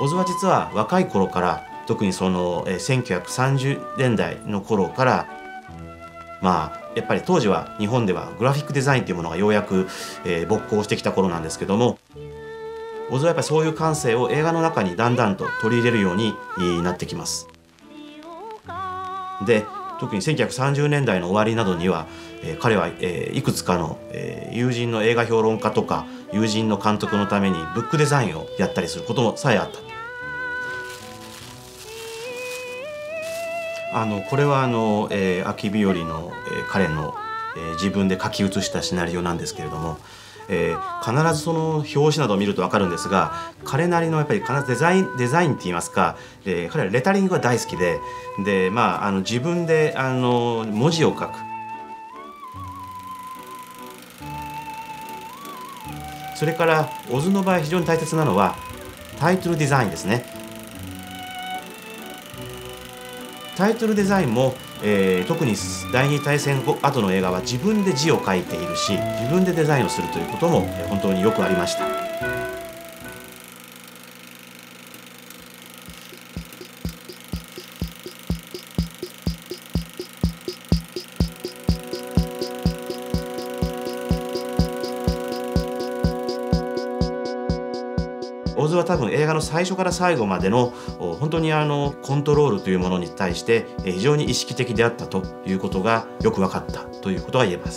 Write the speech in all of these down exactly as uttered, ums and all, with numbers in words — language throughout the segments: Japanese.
小津は実は若い頃から、特にそのせんきゅうひゃくさんじゅうねんだいの頃から、まあやっぱり当時は日本ではグラフィックデザインというものがようやく、えー、勃興してきた頃なんですけども、小津はやっぱりそういう感性を映画の中にだんだんと取り入れるようになってきます。で、特にせんきゅうひゃくさんじゅうねんだいの終わりなどには、えー、彼は、えー、いくつかの、えー、友人の映画評論家とか友人の監督のためにブックデザインをやったりすることもさえあった。あのこれはあの、えー、秋日和の、えー、彼の、えー、自分で書き写したシナリオなんですけれども、えー、必ずその表紙などを見ると分かるんですが、彼なりのやっぱり必ずデザインデザインって言いますか、えー、彼はレタリングが大好きで、で、まあ、あの自分であの文字を書く。それから小津の場合非常に大切なのはタイトルデザインですね。タイトルデザインも、えー、特に第二大戦後の映画は自分で字を書いているし、自分でデザインをするということも本当によくありました。小津は多分映画の最初から最後までの本当にあのコントロールというものに対して非常に意識的であったということがよく分かったということが言えます。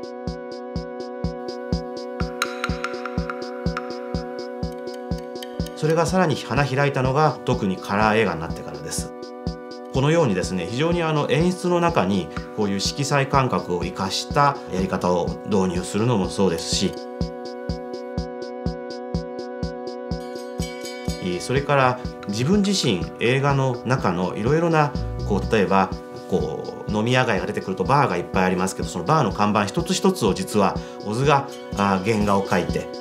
それがさらに花開いたのが特にカラー映画になってからです。このようにですね、非常にあの演出の中にこういう色彩感覚を生かしたやり方を導入するのもそうですし、それから自分自身映画の中のいろいろなこう例えばこう飲み屋街が出てくるとバーがいっぱいありますけど、そのバーの看板一つ一つを実は小津があ原画を描いて、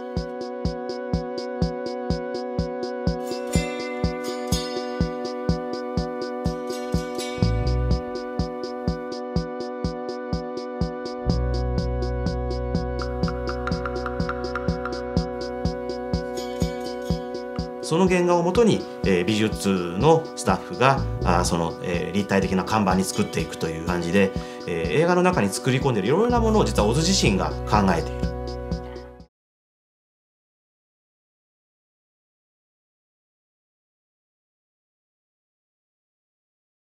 その原画をもとに、えー、美術のスタッフがあその、えー、立体的な看板に作っていくという感じで、えー、映画の中に作り込んでいるいろいろなものを実は小津自身が考えている。